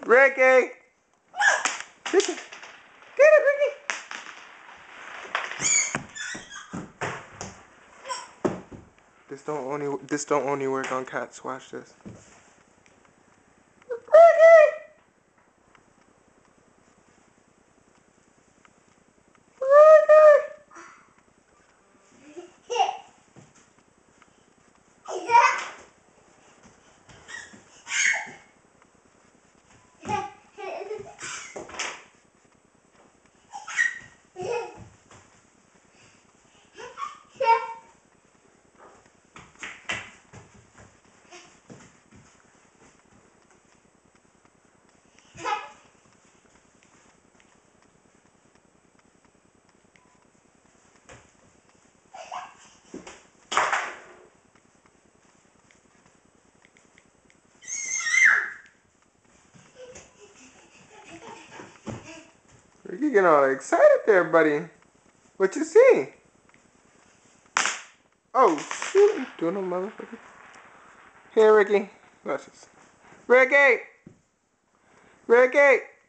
Ricky! Ricky! Get it, Ricky! This don't only work on cats. Watch this. You getting all excited there, buddy. What you see? Oh, shoot. Doing a motherfucker. Here, Ricky. Watch this. Ricky! Ricky!